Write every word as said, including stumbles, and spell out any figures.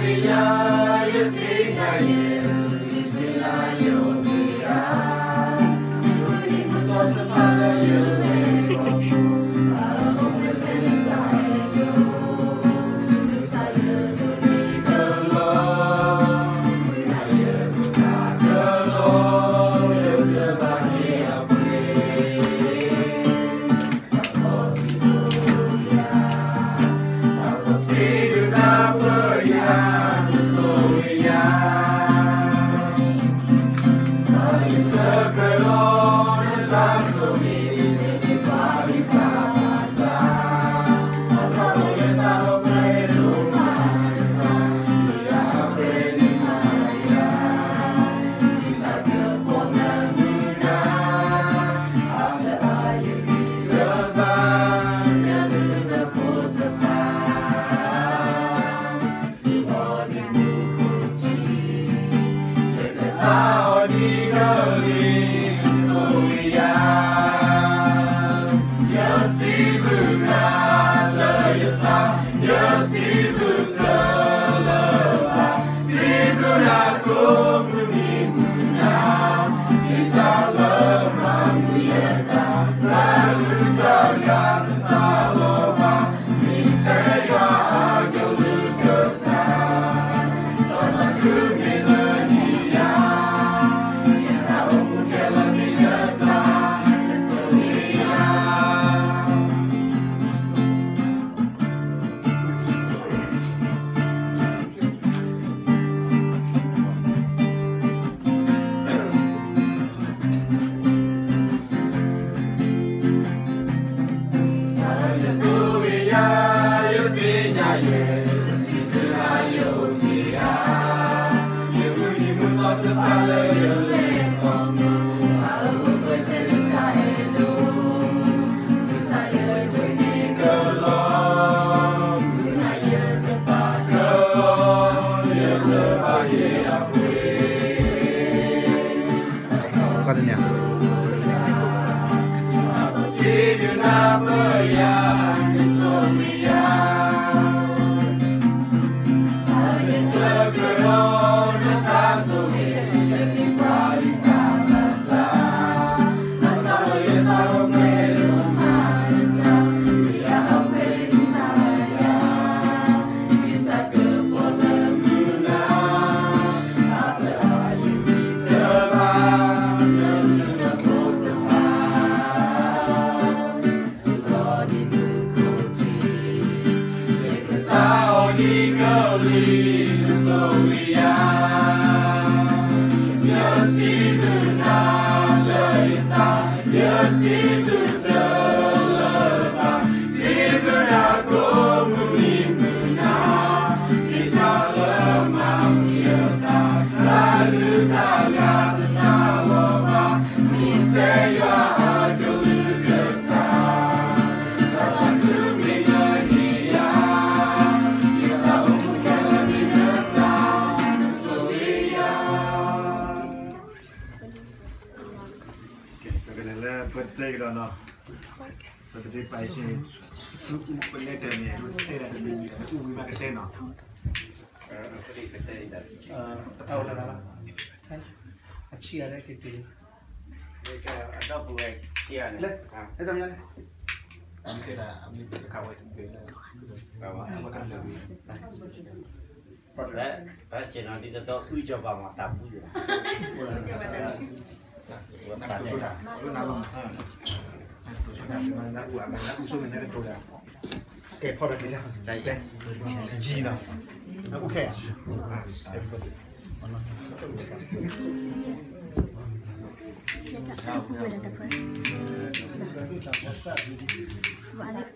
Katanya. Betul kan? Betul pasien tu boleh dah ni, boleh dah beli, tu boleh makan sana. Ah, tahu lah lah. अच्छी आ रहा है कितनी? एक ada buat dia ni. ले, itu macam mana? Ambil dah, ambil kawai tu bela. Kawai makan lagi. Dah, pas channel kita tu uji apa mah tabu je. Buat Nak tu dah, tu nak long. Tu sudah, mana buat, mana usul mana tu dah. Okay, follow kita. Jadi, G lah. Okay. Everybody. Dekat aku dah dapat.